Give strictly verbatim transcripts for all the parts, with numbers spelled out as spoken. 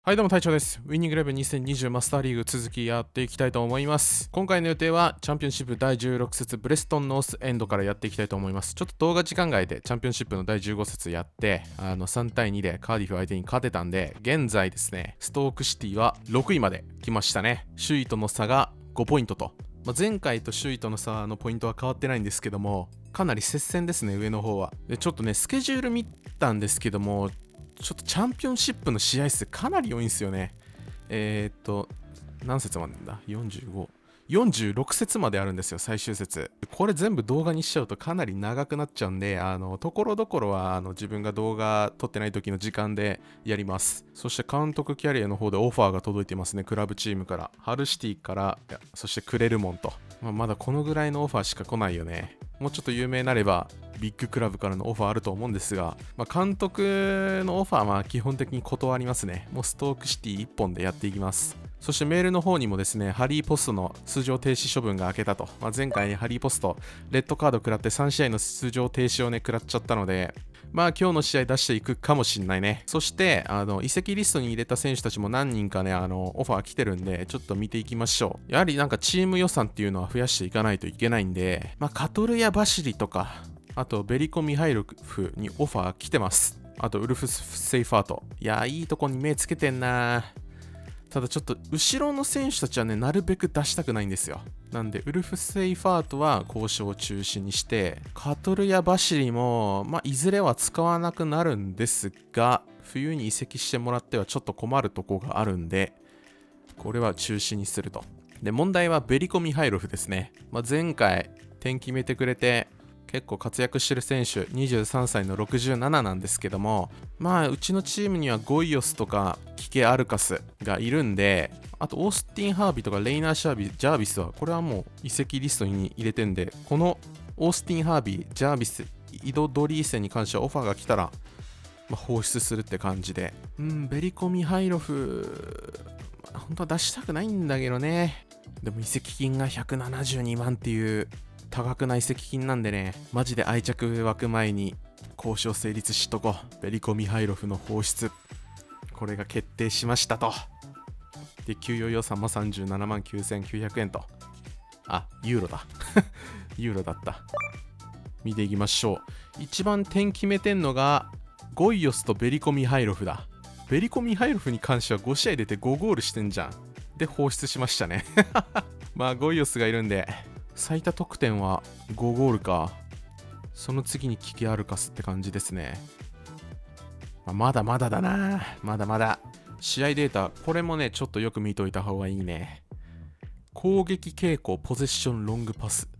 はい、どうも隊長です。ウィニングイレブンにせんにじゅうマスターリーグ続きやっていきたいと思います。今回の予定はチャンピオンシップだいじゅうろく節ブレストンノースエンドからやっていきたいと思います。ちょっと動画時間外でチャンピオンシップのだいじゅうご節やって、あのさんたいにでカーディフ相手に勝てたんで、現在ですね、ストークシティはろくいまで来ましたね。首位との差がごポイントと。まあ、前回と首位との差のポイントは変わってないんですけども、かなり接戦ですね、上の方は。で、ちょっとね、スケジュール見たんですけども、ちょっとチャンピオンシップの試合数かなり多いんですよね。えー、っと、何節までだ ?よんじゅうご。よんじゅうろく節まであるんですよ、最終節。これ全部動画にしちゃうとかなり長くなっちゃうんで、あの、ところどころはあの自分が動画撮ってない時の時間でやります。そして監督キャリアの方でオファーが届いてますね、クラブチームから。ハルシティから、そしてクレルモンと。まあ、まだこのぐらいのオファーしか来ないよね。もうちょっと有名になれば、ビッグクラブからのオファーあると思うんですが、まあ、監督のオファーは基本的に断りますね。もうストークシティいっぽんでやっていきます。そしてメールの方にもですね、ハリーポストの出場停止処分が明けたと。まあ、前回ハリーポスト、レッドカード食らってさん試合の出場停止をね、食らっちゃったので、まあ今日の試合出していくかもしんないね。そして、あの、移籍リストに入れた選手たちも何人かね、あの、オファー来てるんで、ちょっと見ていきましょう。やはりなんかチーム予算っていうのは増やしていかないといけないんで、まあカトルやバシリとか、あとベリコ・ミハイロフにオファー来てます。あとウルフ・セイファート。いやー、いいとこに目つけてんなー。ただちょっと後ろの選手たちはね、なるべく出したくないんですよ。なんで、ウルフ・セイファートは交渉を中心にして、カトルやバシリも、まあ、いずれは使わなくなるんですが、冬に移籍してもらってはちょっと困るとこがあるんで、これは中止にすると。で、問題はベリコ・ミハイロフですね。まあ、前回、点決めてくれて、結構活躍してる選手、にじゅうさんさいのろくじゅうなななんですけども、まあ、うちのチームにはゴイオスとかキケ・アルカスがいるんで、あとオースティン・ハービーとかレイナー・シャービー、ジャービスは、これはもう移籍リストに入れてんで、このオースティン・ハービー、ジャービス、イド・ドリーセンに関してはオファーが来たら、まあ、放出するって感じで。うん、ベリコ・ミハイロフ、本当は出したくないんだけどね。でも移籍金がひゃくななじゅうにまんっていう、多額な移籍金なんでね、マジで愛着湧く前に交渉成立しとこう。ベリコ・ミハイロフの放出。これが決定しましたと。で、給与予算もさんじゅうななまんきゅうせんきゅうひゃくえんと。あ、ユーロだ。ユーロだった。見ていきましょう。一番点決めてんのが、ゴイオスとベリコ・ミハイロフだ。ベリコ・ミハイロフに関してはご試合出てごゴールしてんじゃん。で、放出しましたね。まあ、ゴイオスがいるんで、最多得点はごゴールか。その次にキケ・アルカスって感じですね。まあ、まだまだだな。まだまだ。試合データ、これもね、ちょっとよく見といた方がいいね。攻撃傾向、ポゼッション、ロングパス。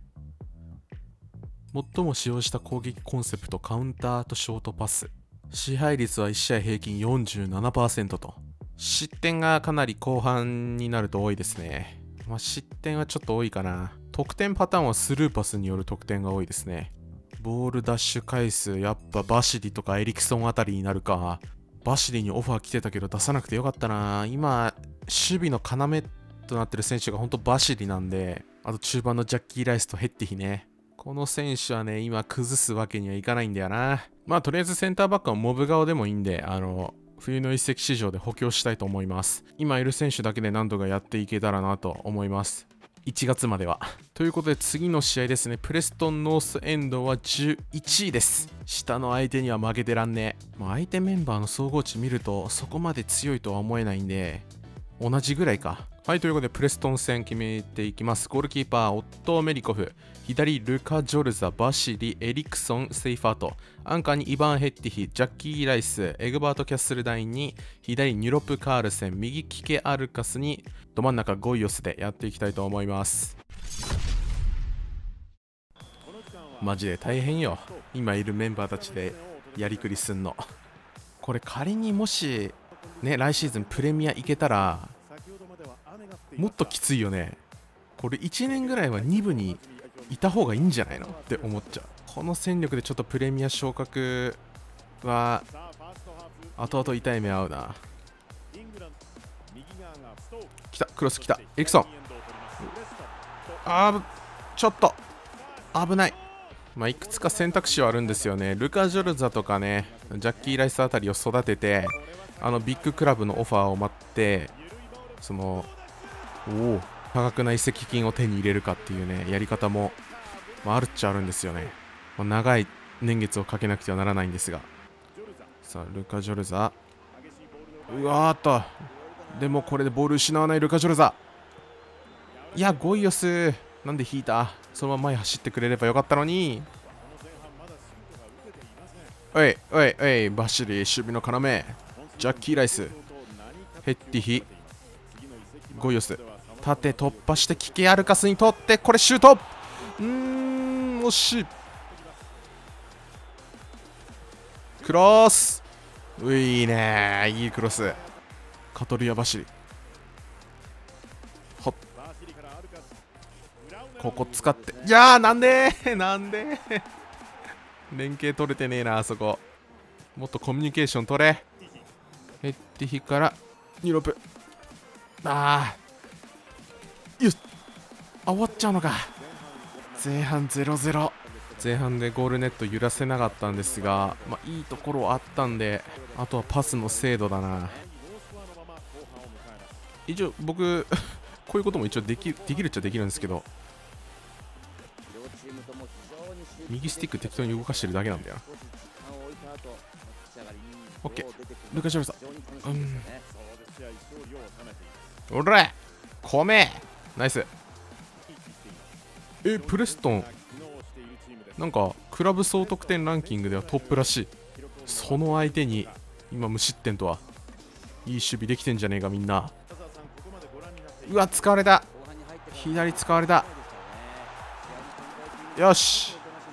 最も使用した攻撃コンセプト、カウンターとショートパス。支配率はいち試合平均 よんじゅうななパーセント と。失点がかなり後半になると多いですね。まあ、失点はちょっと多いかな。得点パターンはスルーパスによる得点が多いですね。ボールダッシュ回数、やっぱバシリとかエリクソンあたりになるか。バシリにオファー来てたけど出さなくてよかったな。今、守備の要となってる選手が本当バシリなんで、あと中盤のジャッキー・ライスとヘッティヒね。この選手はね、今崩すわけにはいかないんだよな。まあ、とりあえずセンターバックはモブ顔でもいいんで、あの、冬の移籍市場で補強したいと思います。今いる選手だけで何とかやっていけたらなと思います。いちがつまでは。ということで次の試合ですね。プレストンノースエンドはじゅういちいです。下の相手には負けてらんねえ。まあ、相手メンバーの総合値見るとそこまで強いとは思えないんで、同じぐらいか。はい、ということでプレストン戦決めていきます。ゴールキーパー、オットー・メリコフ。左、ルカ・ジョルザ、バシリ、エリクソン、セイファート。アンカーにイバン・ヘッティヒ、ジャッキー・ライス、エグバート・キャッスルダインに、左、ニュロプ・カールセン、右、キケ・アルカスに、ど真ん中、ゴイオスでやっていきたいと思います。マジで大変よ。今いるメンバーたちでやりくりすんの。これ仮にもし、ね、来シーズンプレミア行けたら、もっときついよね。これいちねんぐらいはに部にいた方がいいんじゃないのって思っちゃう。この戦力でちょっとプレミア昇格は後々痛い目合うな。来た、クロス来た、エリクソン。あー、ちょっと危ない。 まあいくつか選択肢はあるんですよね。ルカ・ジョルザとかね、ジャッキー・ライスあたりを育てて、あのビッグクラブのオファーを待って、そのおお多額な移籍金を手に入れるかっていうね、やり方も、まあ、あるっちゃあるんですよね。まあ、長い年月をかけなくてはならないんですが。さあ、ルカ・ジョルザ。うわーっと。でもこれでボール失わないルカ・ジョルザ。いや、ゴイヨス。なんで引いた？そのまま前走ってくれればよかったのに。おい、おい、おい、バシリ、守備の要。ジャッキー・ライス。ヘッティヒ。ゴイヨス。縦突破してキケアルカスにとって、これシュート。うーん、惜しい。クロス。ういいね、いいクロス。カトリア・バシリ。ほっ、ここ使って、いやー、なんでーなんでー連携取れてねえな、あそこ。もっとコミュニケーション取れ。ヘッティヒからニロプ。あー、よっ、あ、終わっちゃうのか。前半 ゼロゼロ。前半でゴールネット揺らせなかったんですが、まあ、いいところあったんで、あとはパスの精度だな。一応僕こういうことも一応できできるっちゃできるんですけど、右スティック適当に動かしてるだけなんだよな。オッケー、ルカ・ジョルザ。うん、おら米ナイス。え、プレストンなんかクラブ総得点ランキングではトップらしい。その相手に今無失点とは。いい守備できてんじゃねえかみんな。うわ、使われた。左使われた。よし、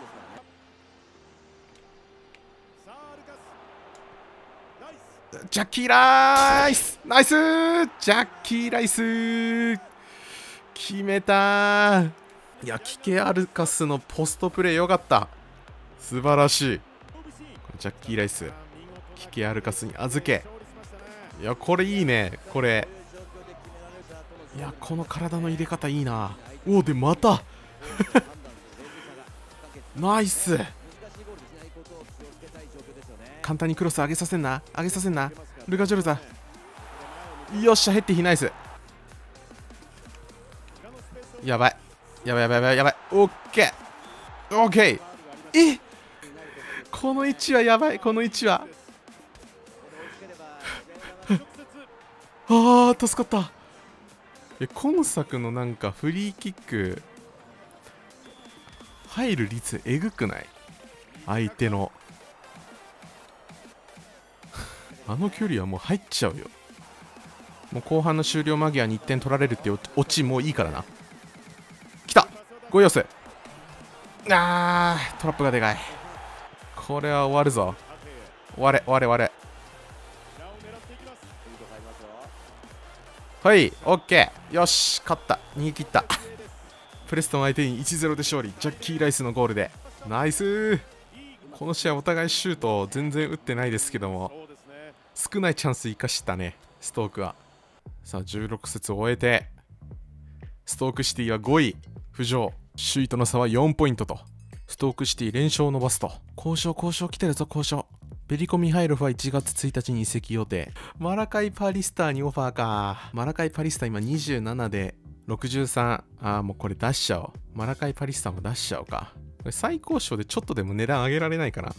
ジャッキー・ライス。ナイスー、ジャッキー・ライス決めたー。いや、キケアルカスのポストプレーよかった。素晴らしい。ジャッキー・ライス、キケアルカスに預け。いや、これいいね。これいや、この体の入れ方いいな。おお、でまたナイス。簡単にクロス上げさせんな、上げさせんな。ルカ・ジョルザ。よっしゃ、ヘッティヒナイス。やばいやばいやばいやばいやばい。オッケーオッケー。え、この位置はやばい。この位置はあー、助かった。え、今作のなんかフリーキック入る率えぐくない？相手のあの距離はもう入っちゃうよ。もう後半の終了間際にいってん取られるってオチもういいからな。きた、ゴイヨス。あー、トラップがでかい。これは終わるぞ。終われ終われ終われ。はい、オッケー。よし、勝った。逃げ切った。プレストン相手に いちたいゼロ で勝利。ジャッキー・ライスのゴールで。ナイスー。この試合お互いシュート全然打ってないですけども、少ないチャンス生かしたね、ストークは。さあ、じゅうろく節を終えて、ストークシティはごい浮上。首位との差はよんポイントと。ストークシティ連勝を伸ばすと。交渉交渉来てるぞ、交渉。ベリコ・ミハイロフはいちがつついたちに移籍予定。マラカイ・パリスターにオファーか。マラカイ・パリスター今にじゅうななでろくじゅうさん。ああ、もうこれ出しちゃおう。マラカイ・パリスターも出しちゃおうか。これ最高賞でちょっとでも値段上げられないかな。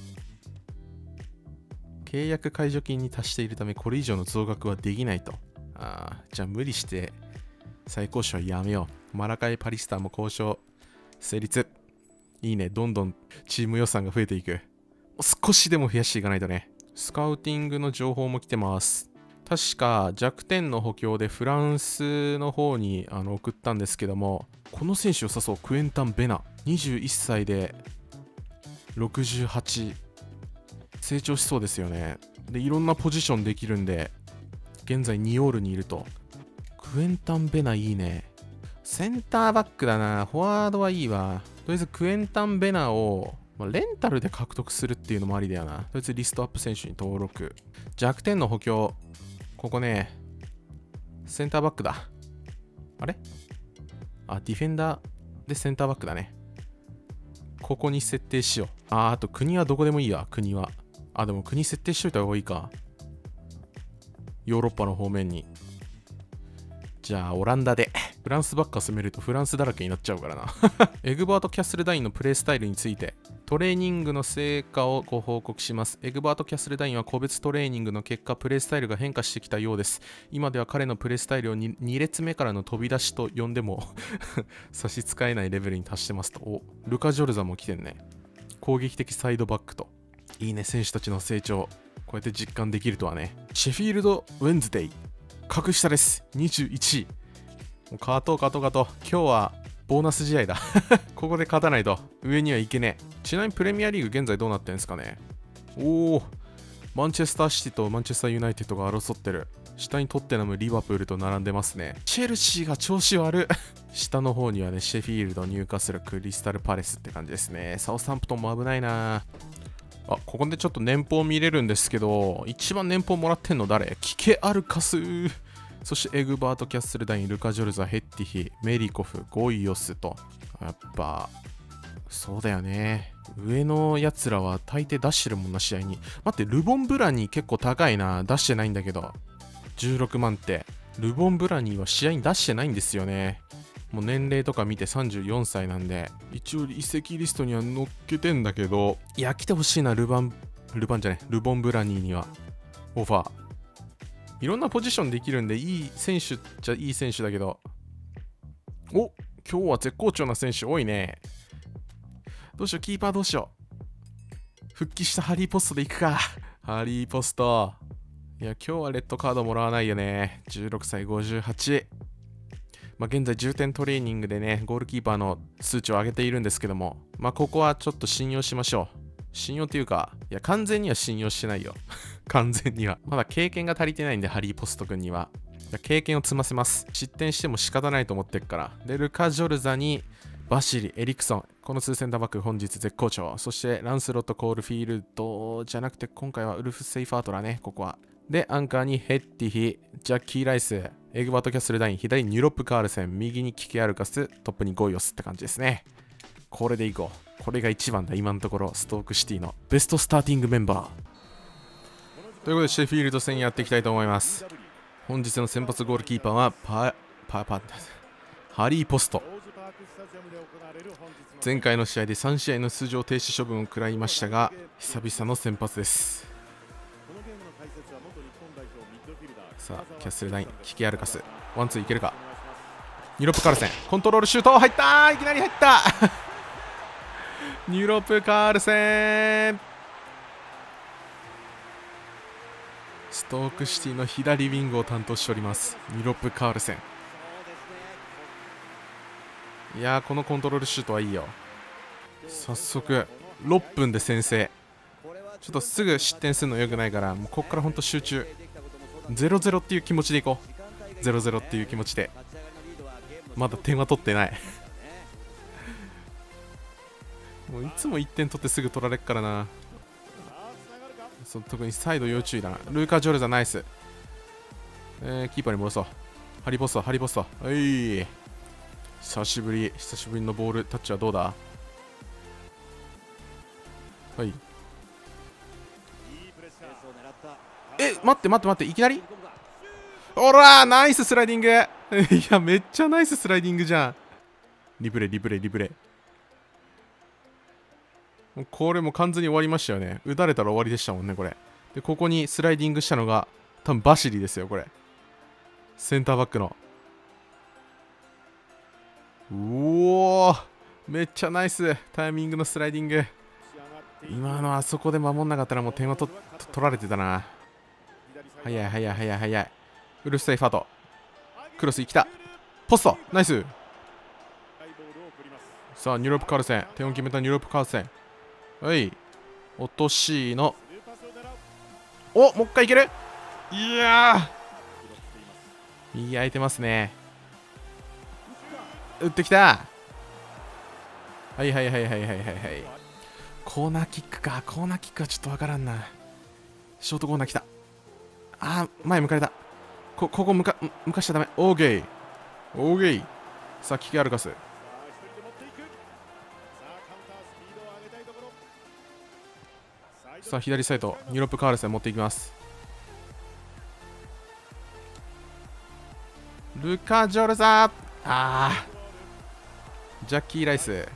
契約解除金に達しているためこれ以上の増額はできないと。ああ、じゃあ無理して最高賞はやめよう。マラカイ・パリスターも交渉成立。いいね、どんどんチーム予算が増えていく。少しでも増やしていかないとね。スカウティングの情報も来てます。確か弱点の補強でフランスの方にあの送ったんですけども、この選手良さそう。クエンタン・ベナ。にじゅういっさいでろくじゅうはち。成長しそうですよね。で、いろんなポジションできるんで、現在ニオールにいると。クエンタン・ベナいいね。センターバックだな。フォワードはいいわ。とりあえずクエンタン・ベナをまあ、レンタルで獲得するっていうのもありだよな。とりあえずリストアップ選手に登録。弱点の補強。ここね、センターバックだ。あれあ、ディフェンダーでセンターバックだね。 ここに設定しよう。あー、あと国はどこでもいいや、国は。あ、でも国設定しといた方がいいか。ヨーロッパの方面に。じゃあ、オランダで。フランスばっか攻めるとフランスだらけになっちゃうからな。エグバート・キャッスルダインのプレイスタイルについて、トレーニングの成果をご報告します。エグバート・キャッスルダインは個別トレーニングの結果、プレイスタイルが変化してきたようです。今では彼のプレイスタイルを 2, 2列目からの飛び出しと呼んでも差し支えないレベルに達してますと。お、ルカ・ジョルザも来てんね。攻撃的サイドバックと。いいね、選手たちの成長。こうやって実感できるとはね。シェフィールド・ウェンズデイ。格下です。にじゅういちい。もう勝とう勝とう勝とう。今日はボーナス試合だ。ここで勝たないと上にはいけねえ。ちなみにプレミアリーグ現在どうなってんですかね。おお、マンチェスターシティとマンチェスターユナイテッドが争ってる。下にトッテナム、リバプールと並んでますね。チェルシーが調子悪い。下の方にはね、シェフィールド、ニューカッスル、クリスタルパレスって感じですね。サウサンプトンも危ないな。あ、ここでちょっと年俸見れるんですけど、一番年俸もらってんの誰？キケアルカス。そしてエグバート・キャッスルダイン、ルカ・ジョルザ、ヘッティヒ、メリコフ、ゴイオスと。やっぱ、そうだよね。上のやつらは大抵出してるもんな、試合に。待って、ルボン・ブラニー結構高いな。出してないんだけど。じゅうろくまんって。ルボン・ブラニーは試合に出してないんですよね。もう年齢とか見てさんじゅうよんさいなんで、一応移籍リストには載っけてんだけど、いや、来てほしいな、ルバン、ルバンじゃない、ルボン・ブラニーには。オファー。いろんなポジションできるんで、いい選手っちゃいい選手だけど。お、今日は絶好調な選手多いね。どうしよう、キーパーどうしよう。復帰したハリーポストでいくか。ハリーポスト。いや、今日はレッドカードもらわないよね。じゅうろくさい、ごじゅうはち。まあ、現在重点トレーニングでね、ゴールキーパーの数値を上げているんですけども、まあ、ここはちょっと信用しましょう。信用というか、いや、完全には信用してないよ。完全には。まだ経験が足りてないんで、ハリーポスト君には。経験を積ませます。失点しても仕方ないと思ってるから。で、ルカ・ジョルザに、バシリ、エリクソン。このツーセンターバック本日絶好調。そして、ランスロット・コールフィールドじゃなくて、今回はウルフ・セイファートだね、ここは。で、アンカーにヘッティヒ、ジャッキー・ライス、エグバート・キャッスルダイン、左にニューロップ・カールセン、右にキケアルカス、トップにゴイオスって感じですね。これでいこう。これが一番だ、今のところ、ストークシティのベストスターティングメンバー。ということで、シェフィールド戦やっていきたいと思います。本日の先発ゴールキーパーはパ、パ、パ、ハリー・ポスト。前回の試合でさん試合の出場停止処分を食らいましたが、久々の先発です。さあ、キャッスルダイン、キケアルカス、ワンツーいけるか。ニューロップ・カールセン、コントロールシュート、入ったー、いきなり入ったニューロップ・カールセン、ストークシティの左ウィングを担当しております。ニューロップ・カールセン。いやー、このコントロールシュートはいいよ。早速ろっぷんで先制。ちょっとすぐ失点するのよくないから、もうここからほんと集中。ゼロゼロっていう気持ちでいこう。ゼロゼロっていう気持ちで。まだ点は取ってないもういつもいってん取ってすぐ取られっからな。そう、特にサイド要注意だな。ルーカ・ジョルザナイス。えー、キーパーに戻そう。ハリポスト、ハリポスト。はい。久しぶり、久しぶりのボールタッチはどうだ。はい。え、待って待って待って、いきなりおらー、ナイススライディングいや、めっちゃナイススライディングじゃん。リプレイ、リプレイ、リプレイ。もうこれも完全に終わりましたよね。打たれたら終わりでしたもんね、これ。で、ここにスライディングしたのが、多分バシリですよ、これ。センターバックの。うおー、めっちゃナイスタイミングのスライディング。今のあそこで守んなかったらもう点はと取られてたな。早い早い早い早い。ウルフ・セイファート。クロス生きた。ポストナイス。さあ、ニューロップ・カールセン。点を決めたニューロップ・カールセン。はい。落としの。お、もう一回いける。いやー、右空いてますね。打ってきた。はいはいはいはいはいはいはい。コーナーキックか。コーナーキックはちょっとわからんな。ショートコーナー来た。あー、前向かれた。こ、ここ向か、向かしちゃダメ。オーケー。オーケー。さあ、キケアルカス。 さあ左サイドニューロップカールセン持っていきます。ルカ・ジョルザー、あージャッキー・ライス、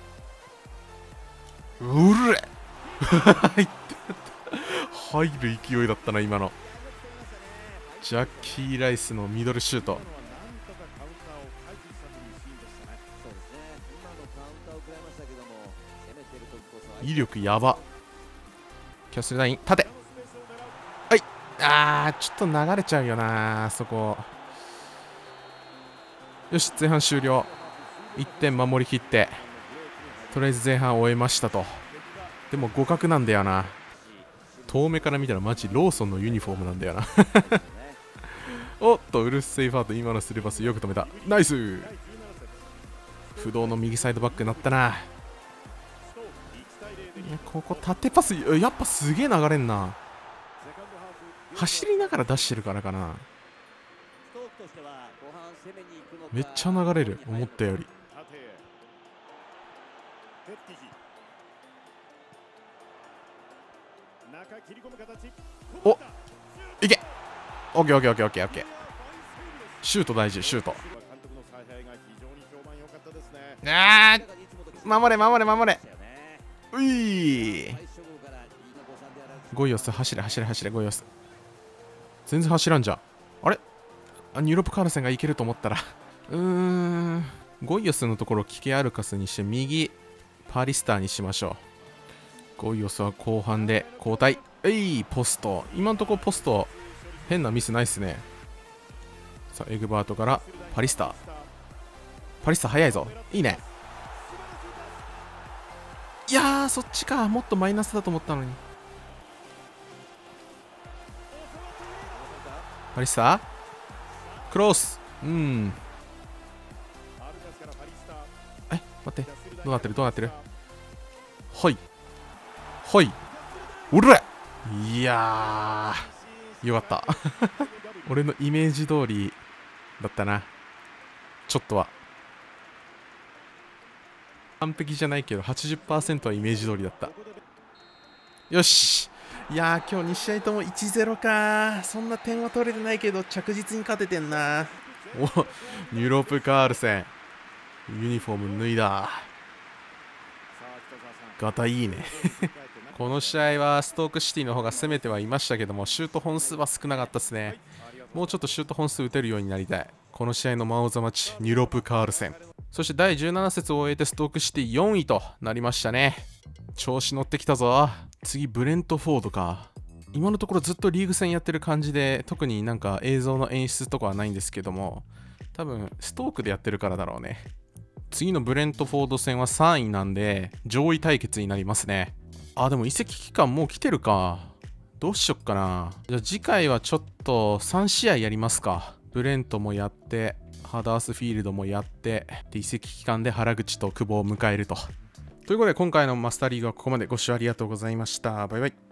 うれ入る勢いだったな今の。ジャッキー・ライスのミドルシュート、威力やば。キャッスルライン縦、はい、あーちょっと流れちゃうよなそこ。よし前半終了、いってん守りきってとりあえず前半終えましたと。でも互角なんだよな、遠目から見たらマジローソンのユニフォームなんだよなおっとウルフ・セイファート、今のスルーパスよく止めた、ナイス。不動の右サイドバックになったな。いやここ縦パスやっぱすげえ流れんな。走りながら出してるからかな。めっちゃ流れる思ったより。おいけ、オッケーオッケーオッケーオッケーオッケー。シュート大事、シュート。あー守れ守れ守れ、ういゴイオス走れ走れ走れゴイオス、全然走らんじゃん。あれあニューロップカールセンがいけると思ったらうーんゴイオスのところキケアルカスにして右パリスターにしましょう。ゴイオスは後半で交代。えいポスト、今のところポスト変なミスないっすね。さあエグバートからパリスター、パリスター速いぞ、いいね。いやーそっちか、もっとマイナスだと思ったのに。パリスタークロス、うんえ待って、どうなってるどうなってる、はいはいおら、いやーよかった俺のイメージ通りだったな。ちょっとは完璧じゃないけど はちじゅっパーセント はイメージ通りだった。よし、いやー今日に試合とも いちたいゼロ か。そんな点は取れてないけど着実に勝ててんな。おニューロップカールセンユニフォーム脱いだ、ガタいいねこの試合はストークシティの方が攻めてはいましたけども、シュート本数は少なかったですね。もうちょっとシュート本数打てるようになりたい。この試合のマン・オブ・ザ・マッチニューロップカールセン。そしてだいじゅうなな節を終えてストークシティよんいとなりましたね。調子乗ってきたぞ。次ブレントフォードか。今のところずっとリーグ戦やってる感じで、特になんか映像の演出とかはないんですけども、多分ストークでやってるからだろうね。次のブレントフォード戦はさんいなんで上位対決になりますね。あでも移籍期間もう来てるか。どうしよっかな。じゃあ次回はちょっとさん試合やりますか。ブレントもやってハダースフィールドもやってで移籍期間で原口と久保を迎えると。ということで今回のマスターリーグはここまで。ご視聴ありがとうございました。バイバイ。